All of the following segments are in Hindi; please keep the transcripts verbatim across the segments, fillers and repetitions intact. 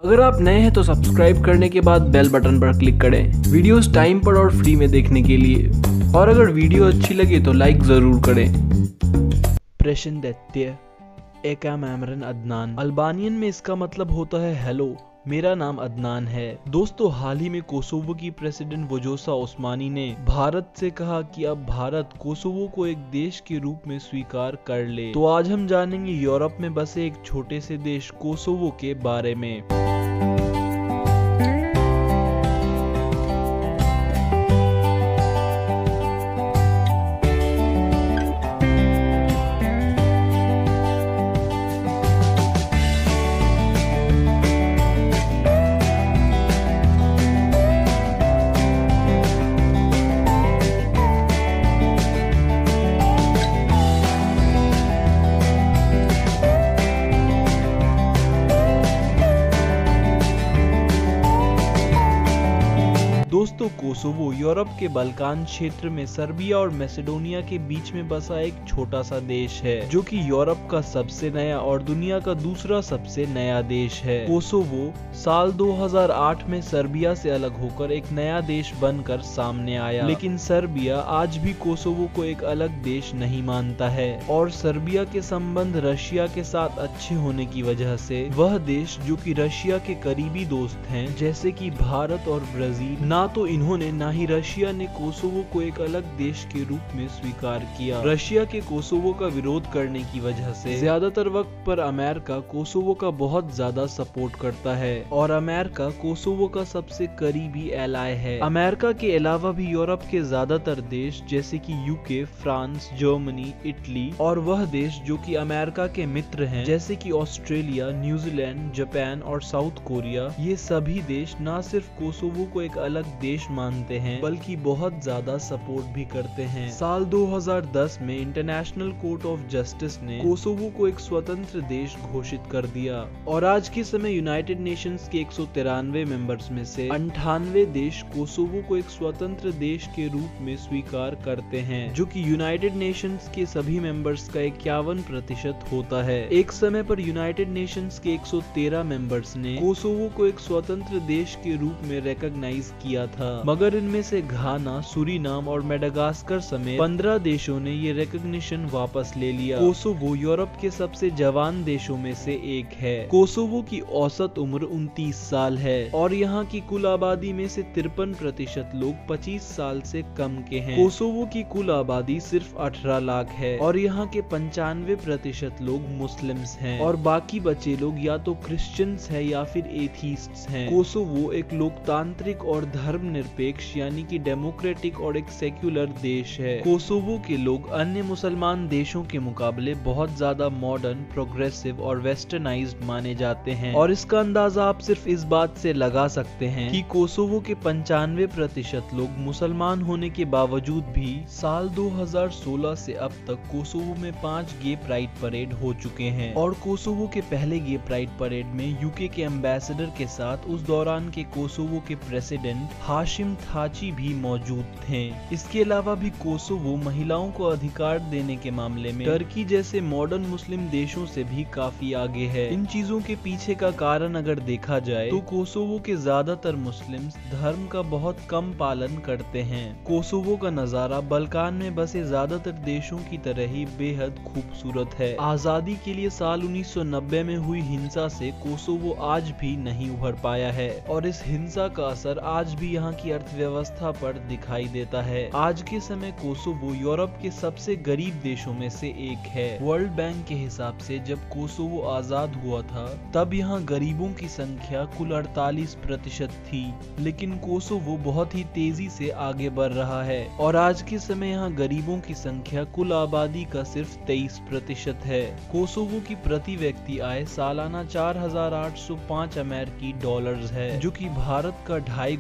अगर आप नए हैं तो सब्सक्राइब करने के बाद बेल बटन पर क्लिक करें वीडियोस टाइम पर और फ्री में देखने के लिए। और अगर वीडियो अच्छी लगे तो लाइक जरूर करें। प्रश्न दैत्य एकाम एमरन अदनान। अल्बानियन में इसका मतलब होता है हेलो, मेरा नाम अदनान है। दोस्तों, हाल ही में कोसोवो की प्रेसिडेंट वोजोसा ओस्मानी ने भारत से कहा कि अब भारत कोसोवो को एक देश के रूप में स्वीकार कर ले। तो आज हम जानेंगे यूरोप में बसे एक छोटे से देश कोसोवो के बारे में। दोस्तों, कोसोवो यूरोप के बल्कान क्षेत्र में सर्बिया और मैसेडोनिया के बीच में बसा एक छोटा सा देश है, जो कि यूरोप का सबसे नया और दुनिया का दूसरा सबसे नया देश है। कोसोवो साल दो हज़ार आठ में सर्बिया से अलग होकर एक नया देश बनकर सामने आया, लेकिन सर्बिया आज भी कोसोवो को एक अलग देश नहीं मानता है और सर्बिया के संबंध रशिया के साथ अच्छे होने की वजह से वह देश, जो कि रशिया के करीबी दोस्त हैं जैसे कि भारत और ब्राजील, ना तो इन्होंने ना ही रशिया ने कोसोवो को एक अलग देश के रूप में स्वीकार किया। रशिया के कोसोवो का विरोध करने की वजह से ज्यादातर वक्त पर अमेरिका कोसोवो का बहुत ज्यादा सपोर्ट करता है और अमेरिका कोसोवो का सबसे करीबी एलाय है। अमेरिका के अलावा भी यूरोप के ज्यादातर देश जैसे कि यूके, फ्रांस, जर्मनी, इटली और वह देश जो कि अमेरिका के मित्र हैं जैसे कि ऑस्ट्रेलिया, न्यूजीलैंड, जापान और साउथ कोरिया, ये सभी देश न सिर्फ कोसोवो को एक अलग देश मानते हैं बल्कि बहुत ज्यादा सपोर्ट भी करते हैं। साल दो हज़ार दस में इंटरनेशनल कोर्ट ऑफ जस्टिस ने कोसोवो को एक स्वतंत्र देश घोषित कर दिया और आज के समय यूनाइटेड नेशंस के एक सौ तिरानवे मेंबर्स में से अंठानवे देश कोसोवो को एक स्वतंत्र देश के रूप में स्वीकार करते हैं, जो कि यूनाइटेड नेशंस के सभी मेंबर्स का इक्यावन प्रतिशत होता है। एक समय पर यूनाइटेड नेशंस के एक सौ तेरह मेंबर्स ने कोसोवो को एक स्वतंत्र देश के रूप में रिकॉग्नाइज किया था, मगर इनमें से घाना, सूरीनाम और मेडागास्कर समेत पंद्रह देशों ने ये रिकॉग्निशन वापस ले लिया। कोसोवो यूरोप के सबसे जवान देशों में से एक है। कोसोवो की औसत उम्र उनतीस साल है और यहाँ की कुल आबादी में से तिरपन प्रतिशत लोग पच्चीस साल से कम के हैं। कोसोवो की कुल आबादी सिर्फ अठारह लाख है और यहाँ के पंचानवे प्रतिशत लोग मुस्लिम्स हैं और बाकी बचे लोग या तो क्रिश्चियंस है या फिर एथीस्ट्स हैं। कोसोवो एक लोकतांत्रिक और धर्मनिरपेक्ष यानी कि डेमोक्रेटिक और एक सेक्युलर देश है। कोसोवो के लोग अन्य मुसलमान देशों के मुकाबले बहुत ज्यादा मॉडर्न, प्रोग्रेसिव और वेस्टर्नाइज्ड माने जाते हैं और इसका अंदाजा आप सिर्फ इस बात से लगा सकते हैं कि कोसोवो के पंचानवे प्रतिशत लोग मुसलमान होने के बावजूद भी साल दो हज़ार सोलह से अब तक कोसोवो में पांच गे प्राइड परेड हो चुके हैं और कोसोवो के पहले गे प्राइड परेड में यूके के एम्बेसडर के साथ उस दौरान के कोसोवो के प्रेसिडेंट हाशिम थाची भी मौजूद थे। इसके अलावा भी कोसोवो महिलाओं को अधिकार देने के मामले में टर्की जैसे मॉडर्न मुस्लिम देशों से भी काफी आगे है। इन चीजों के पीछे का कारण अगर देखा जाए तो कोसोवो के ज्यादातर मुस्लिम्स धर्म का बहुत कम पालन करते हैं। कोसोवो का नजारा बल्कान में बसे ज्यादातर देशों की तरह ही बेहद खूबसूरत है। आजादी के लिए साल उन्नीस सौ नब्बे में हुई हिंसा से कोसोवो आज भी नहीं उभर पाया है और इस हिंसा का असर आज भी यहाँ की अर्थव्यवस्था पर दिखाई देता है। आज के समय कोसोवो यूरोप के सबसे गरीब देशों में से एक है। वर्ल्ड बैंक के हिसाब से जब कोसोवो आजाद हुआ था तब यहाँ गरीबों की संख्या कुल अड़तालीस प्रतिशत थी, लेकिन कोसोवो बहुत ही तेजी से आगे बढ़ रहा है और आज के समय यहाँ गरीबों की संख्या कुल आबादी का सिर्फ तेईस प्रतिशत है। कोसोवो की प्रति व्यक्ति आय सालाना चार हजार आठ सौ पाँच अमेरिकी डॉलर्स है, जो कि भारत का ढाई गुना और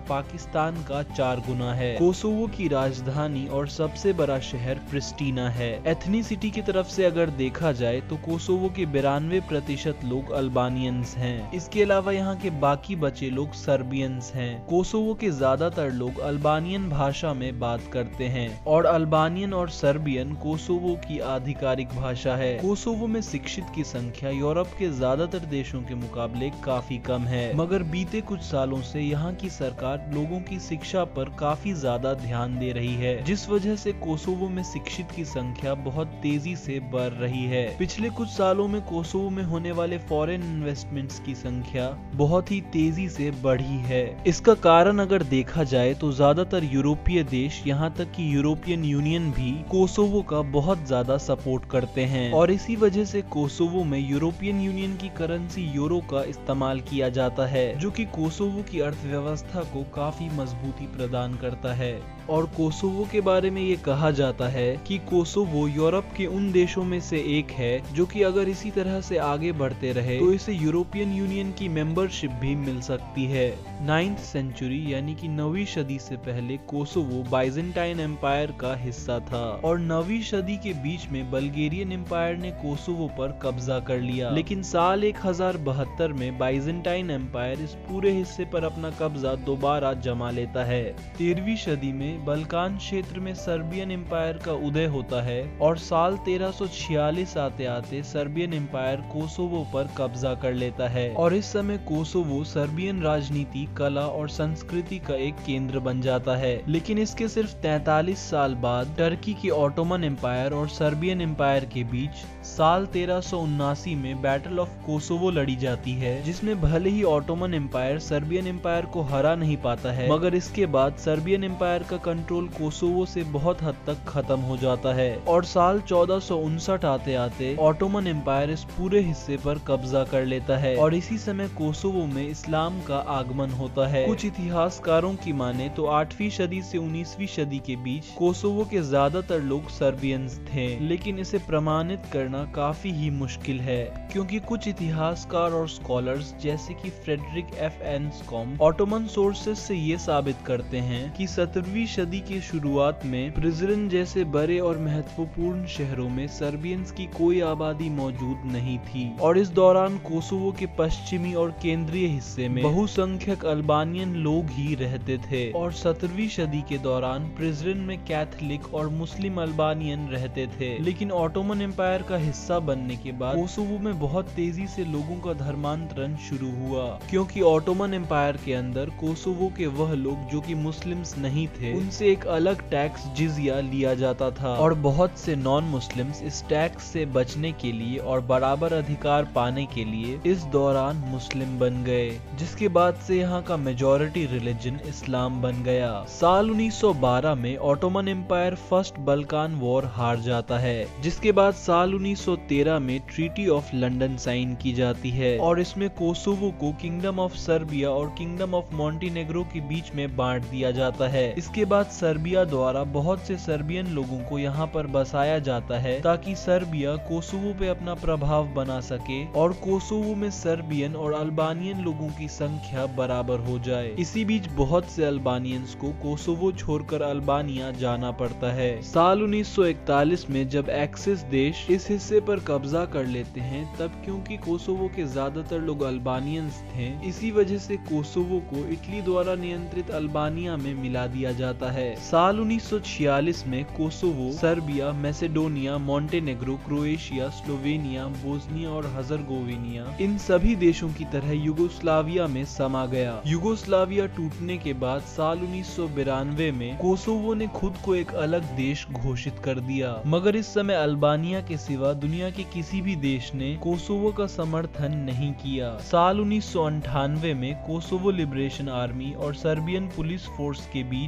पाकिस्तान का चार गुना है। कोसोवो की राजधानी और सबसे बड़ा शहर प्रिस्टीना है। एथनिसिटी की तरफ से अगर देखा जाए तो कोसोवो के बिरानवे प्रतिशत लोग अल्बानियंस हैं। इसके अलावा यहाँ के बाकी बचे लोग सर्बियंस हैं। कोसोवो के ज्यादातर लोग अल्बानियन भाषा में बात करते हैं और अल्बानियन और सर्बियन कोसोवो की आधिकारिक भाषा है। कोसोवो में शिक्षित की संख्या यूरोप के ज्यादातर देशों के मुकाबले काफी कम है, मगर बीते कुछ सालों से यहाँ की सरकार लोगों की शिक्षा पर काफी ज्यादा ध्यान दे रही है, जिस वजह से कोसोवो में शिक्षित की संख्या बहुत तेजी से बढ़ रही है। पिछले कुछ सालों में कोसोवो में होने वाले फॉरेन इन्वेस्टमेंट्स की संख्या बहुत ही तेजी से बढ़ी है। इसका कारण अगर देखा जाए तो ज्यादातर यूरोपीय देश, यहाँ तक कि यूरोपियन यूनियन भी कोसोवो का बहुत ज्यादा सपोर्ट करते हैं और इसी वजह से कोसोवो में यूरोपियन यूनियन की करेंसी यूरो का इस्तेमाल किया जाता है, जो कि कोसोवो की अर्थव्यवस्था को काफी मजबूती प्रदान करता है। और कोसोवो के बारे में ये कहा जाता है कि कोसोवो यूरोप के उन देशों में से एक है जो कि अगर इसी तरह से आगे बढ़ते रहे तो इसे यूरोपियन यूनियन की मेंबरशिप भी मिल सकती है। नाइन्थ सेंचुरी यानी कि नवीं सदी से पहले कोसोवो बाइजेंटाइन एम्पायर का हिस्सा था और नवीं सदी के बीच में बल्गेरियन एम्पायर ने कोसोवो पर कब्जा कर लिया, लेकिन साल एक हजार बहत्तर में बाइजेंटाइन एम्पायर इस पूरे हिस्से पर अपना कब्जा दोबारा जमा लेता है। तेरहवीं सदी में बल्कान क्षेत्र में सर्बियन एम्पायर का उदय होता है और साल तेरह सौ छियालीस आते आते सर्बियन एम्पायर कोसोवो पर कब्जा कर लेता है और इस समय कोसोवो सर्बियन राजनीति, कला और संस्कृति का एक केंद्र बन जाता है। लेकिन इसके सिर्फ तैंतालीस साल बाद टर्की की ऑटोमन एम्पायर और सर्बियन एम्पायर के बीच साल तेरह सौ उन्नासी में बैटल ऑफ कोसोवो लड़ी जाती है, जिसमें भले ही ऑटोमन एम्पायर सर्बियन एम्पायर को हरा नहीं पाता है, मगर इसके बाद सर्बियन एम्पायर का कंट्रोल कोसोवो से बहुत हद तक खत्म हो जाता है और साल चौदह सौ उनसठ आते आते ऑटोमन एम्पायर इस पूरे हिस्से पर कब्जा कर लेता है और इसी समय कोसोवो में इस्लाम का आगमन होता है। कुछ इतिहासकारों की माने तो आठवीं सदी से उन्नीसवीं सदी के बीच कोसोवो के ज्यादातर लोग सर्बियंस थे, लेकिन इसे प्रमाणित करना काफी ही मुश्किल है क्योंकि कुछ इतिहासकार और स्कॉलर्स जैसे कि Frederick F Anscombe Ottoman sources से ये साबित करते हैं कि सत्रहवीं सदी के शुरुआत में प्रिजरन जैसे बड़े और महत्वपूर्ण शहरों में सर्बियंस की कोई आबादी मौजूद नहीं थी और इस दौरान कोसोवो के पश्चिमी और केंद्रीय हिस्से में बहुसंख्यक अल्बानियन लोग ही रहते थे और सत्रहवीं सदी के दौरान प्रिजरन में कैथोलिक और मुस्लिम अल्बानियन रहते थे। लेकिन ऑटोमन एम्पायर का हिस्सा बनने के बाद कोसोवो में बहुत तेजी से लोगों का धर्मांतरण शुरू हुआ, क्योंकि ऑटोमन एम्पायर के अंदर कोसोवो के वह लोग जो कि मुस्लिम्स नहीं थे उनसे एक अलग टैक्स जिजिया लिया जाता था और बहुत से नॉन मुस्लिम्स इस टैक्स से बचने के लिए और बराबर अधिकार पाने के लिए इस दौरान मुस्लिम बन गए, जिसके बाद से यहाँ का मेजॉरिटी रिलीजन इस्लाम बन गया। साल उन्नीस सौ बारह में Ottoman Empire First Balkan War हार जाता है, जिसके बाद साल उन्नीस सौ तेरह में ट्रीटी ऑफ लंदन साइन की जाती है और इसमें कोसोवो को किंगडम ऑफ सर्बिया और किंगडम ऑफ मॉन्टेनेग्रो के बीच में बांट दिया जाता है। इसके बाद सर्बिया द्वारा बहुत से सर्बियन लोगों को यहाँ पर बसाया जाता है ताकि सर्बिया कोसोवो पे अपना प्रभाव बना सके और कोसोवो में सर्बियन और अल्बानियन लोगों की संख्या बराबर हो जाए। इसी बीच बहुत से अल्बानियंस को कोसोवो छोड़कर अल्बानिया जाना पड़ता है। साल उन्नीस सौ इकतालीस में जब एक्सिस देश इस हिस्से पर कब्जा कर लेते हैं, तब क्योंकि कोसोवो के ज्यादातर लोग अल्बानियंस थे, इसी वजह से कोसोवो को इटली द्वारा नियंत्रित अल्बानिया में मिला दिया जाता है। साल उन्नीस सौ छियालीस में Kosovo Serbia, Macedonia, Montenegro, Croatia, Slovenia, Bosnia और हर्ज़ेगोविना इन सभी देशों की तरह यूगोस्लाविया में समा गया। यूगोस्लाविया टूटने के बाद साल उन्नीस सौ बिरानवे में कोसोवो ने खुद को एक अलग देश घोषित कर दिया, मगर इस समय अल्बानिया के सिवा दुनिया के किसी भी देश ने कोसोवो का समर्थन नहीं किया। साल उन्नीस सौ अंठानवे में कोसोवो लिबरेशन आर्मी और सर्बियन पुलिस फोर्स के बीच हिंसा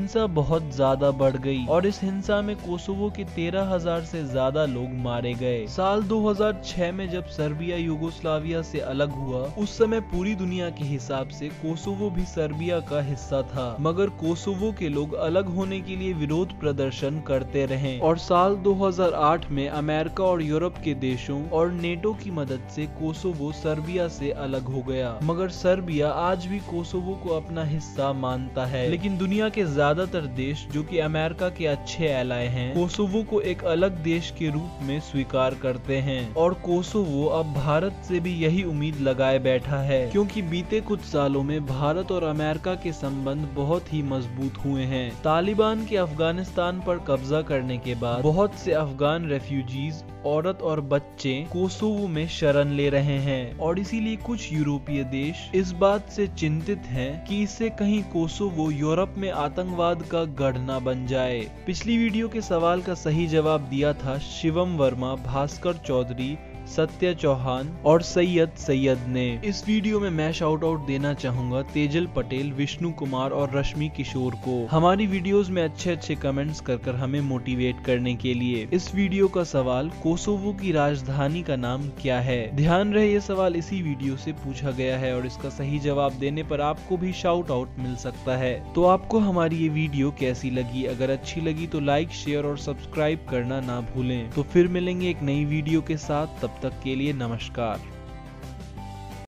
हिंसा बहुत ज्यादा बढ़ गई और इस हिंसा में कोसोवो के तेरह हजार से ज्यादा लोग मारे गए। साल दो हज़ार छह में जब सर्बिया यूगोस्लाविया से अलग हुआ, उस समय पूरी दुनिया के हिसाब से कोसोवो भी सर्बिया का हिस्सा था, मगर कोसोवो के लोग अलग होने के लिए विरोध प्रदर्शन करते रहे और साल दो हज़ार आठ में अमेरिका और यूरोप के देशों और नेटो की मदद से कोसोवो सर्बिया से अलग हो गया। मगर सर्बिया आज भी कोसोवो को अपना हिस्सा मानता है, लेकिन दुनिया के ज्यादातर देश जो कि अमेरिका के अच्छे एलाय हैं, कोसोवो को एक अलग देश के रूप में स्वीकार करते हैं और कोसोवो अब भारत से भी यही उम्मीद लगाए बैठा है, क्योंकि बीते कुछ सालों में भारत और अमेरिका के संबंध बहुत ही मजबूत हुए हैं। तालिबान के अफगानिस्तान पर कब्जा करने के बाद बहुत से अफगान रेफ्यूजीज, औरत और बच्चे कोसोवो में शरण ले रहे हैं और इसीलिए कुछ यूरोपीय देश इस बात से चिंतित हैं कि इससे कहीं कोसोवो यूरोप में आतंकवाद का गढ़ न बन जाए। पिछली वीडियो के सवाल का सही जवाब दिया था शिवम वर्मा, भास्कर चौधरी, सत्य चौहान और सैयद सैयद ने। इस वीडियो में मैं शाउट आउट देना चाहूंगा तेजल पटेल, विष्णु कुमार और रश्मि किशोर को, हमारी वीडियोस में अच्छे अच्छे कमेंट्स कर कर हमें मोटिवेट करने के लिए। इस वीडियो का सवाल, कोसोवो की राजधानी का नाम क्या है? ध्यान रहे ये सवाल इसी वीडियो से पूछा गया है और इसका सही जवाब देने पर आपको भी शाउट आउट मिल सकता है। तो आपको हमारी ये वीडियो कैसी लगी? अगर अच्छी लगी तो लाइक, शेयर और सब्सक्राइब करना ना भूलें। तो फिर मिलेंगे एक नई वीडियो के साथ, तब तक के लिए नमस्कार।